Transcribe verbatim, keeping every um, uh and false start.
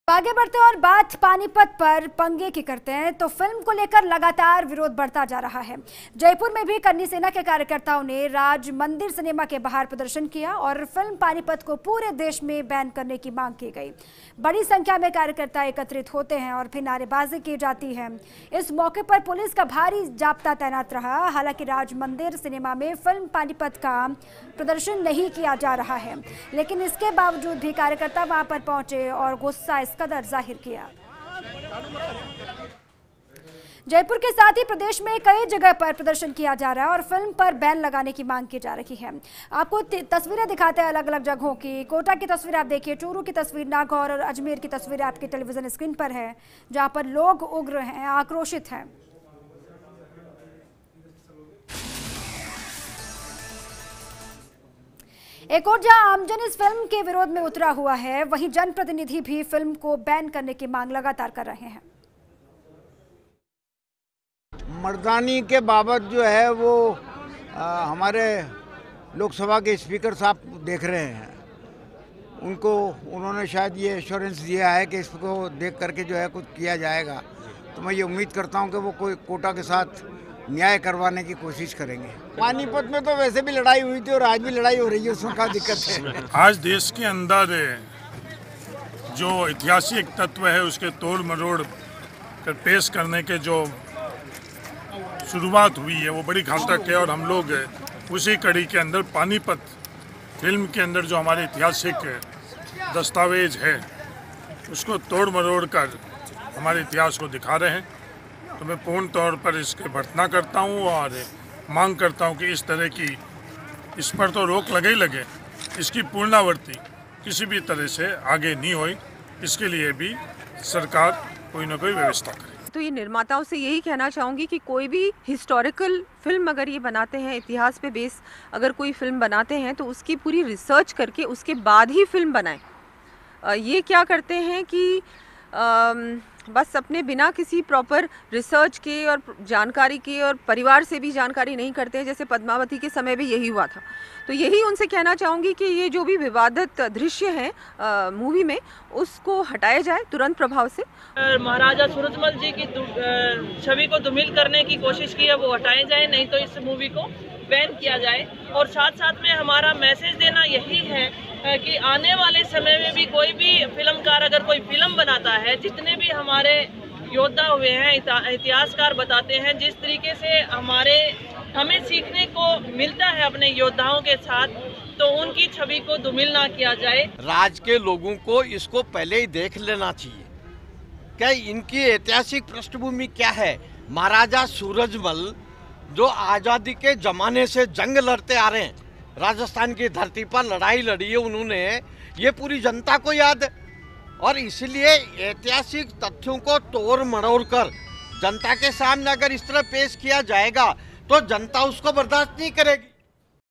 आगे बढ़ते हैं और बात पानीपत पर पंगे की करते हैं तो फिल्म को लेकर लगातार विरोध बढ़ता जा रहा है। जयपुर में भी कन्नी सेना के कार्यकर्ताओं ने राज मंदिर सिनेमा के बाहर प्रदर्शन किया और फिल्म पानीपत को पूरे देश में बैन करने की मांग की गई। बड़ी संख्या में कार्यकर्ता एकत्रित होते हैं और फिर नारेबाजी की जाती है। इस मौके पर पुलिस का भारी जाब्ता तैनात रहा। हालांकि राज मंदिर सिनेमा में फिल्म पानीपत का प्रदर्शन नहीं किया जा रहा है, लेकिन इसके बावजूद भी कार्यकर्ता वहां पर पहुंचे और गुस्सा कदर जाहिर किया। जयपुर के साथ ही प्रदेश में कई जगह पर प्रदर्शन किया जा रहा है और फिल्म पर बैन लगाने की मांग की जा रही है। आपको तस्वीरें दिखाते हैं अलग अलग जगहों की। कोटा की तस्वीर आप देखिए, चूरू की तस्वीर, नागौर और अजमेर की तस्वीर आपके टेलीविजन स्क्रीन पर है, जहां पर लोग उग्र हैं, आक्रोशित हैं। एक और जहां आमजन इस फिल्म के विरोध में उतरा हुआ है, वहीं जनप्रतिनिधि भी फिल्म को बैन करने की मांग लगातार कर रहे हैं। मर्दानी के बाबत जो है वो आ, हमारे लोकसभा के स्पीकर साहब देख रहे हैं। उनको उन्होंने शायद ये एश्योरेंस दिया है कि इसको देख करके जो है कुछ किया जाएगा। तो मैं ये उम्मीद करता हूं कि वो कोई कोटा के साथ न्याय करवाने की कोशिश करेंगे। पानीपत में तो वैसे भी लड़ाई हुई थी और आज भी लड़ाई हो रही है, उसमें क्या दिक्कत है। आज देश के अंदर जो ऐतिहासिक तत्व है उसके तोड़ मरोड़ कर पेश करने के जो शुरुआत हुई है वो बड़ी घातक है। और हम लोग उसी कड़ी के अंदर पानीपत फिल्म के अंदर जो हमारे ऐतिहासिक दस्तावेज है उसको तोड़ मरोड़ कर हमारे इतिहास को दिखा रहे हैं। तो मैं पूर्ण तौर पर इसके भर्त्सना करता हूँ और मांग करता हूँ कि इस तरह की इस पर तो रोक लगे ही लगे, इसकी पूर्णावर्ती किसी भी तरह से आगे नहीं होई, इसके लिए भी सरकार कोई ना कोई व्यवस्था करे। तो ये निर्माताओं से यही कहना चाहूँगी कि कोई भी हिस्टोरिकल फिल्म अगर ये बनाते हैं, इतिहास पे बेस अगर कोई फिल्म बनाते हैं तो उसकी पूरी रिसर्च करके उसके बाद ही फिल्म बनाएं। ये क्या करते हैं कि आ, बस अपने बिना किसी प्रॉपर रिसर्च के और जानकारी के और परिवार से भी जानकारी नहीं करते हैं, जैसे पद्मावती के समय भी यही हुआ था। तो यही उनसे कहना चाहूँगी कि ये जो भी विवादित दृश्य हैं मूवी में उसको हटाया जाए तुरंत प्रभाव से। महाराजा सूरजमल जी की छवि को धूमिल करने की कोशिश की है वो हटाए जाए, नहीं तो इस मूवी को बैन किया जाए। और साथ साथ में हमारा मैसेज देना यही है कि आने वाले समय में भी कोई भी फिल्मकार अगर कोई फिल्म बनाता है, जितने भी हमारे योद्धा हुए हैं, इतिहासकार बताते हैं जिस तरीके से हमारे हमें सीखने को मिलता है अपने योद्धाओं के साथ, तो उनकी छवि को धूमिल ना किया जाए। राज के लोगों को इसको पहले ही देख लेना चाहिए क्या इनकी ऐतिहासिक पृष्ठभूमि क्या है। महाराजा सूरजमल जो आज़ादी के जमाने से जंग लड़ते आ रहे हैं, राजस्थान की धरती पर लड़ाई लड़ी है उन्होंने, ये पूरी जनता को याद है। और इसलिए ऐतिहासिक तथ्यों को तोड़ मरोड़ कर जनता के सामने अगर इस तरह पेश किया जाएगा तो जनता उसको बर्दाश्त नहीं करेगी।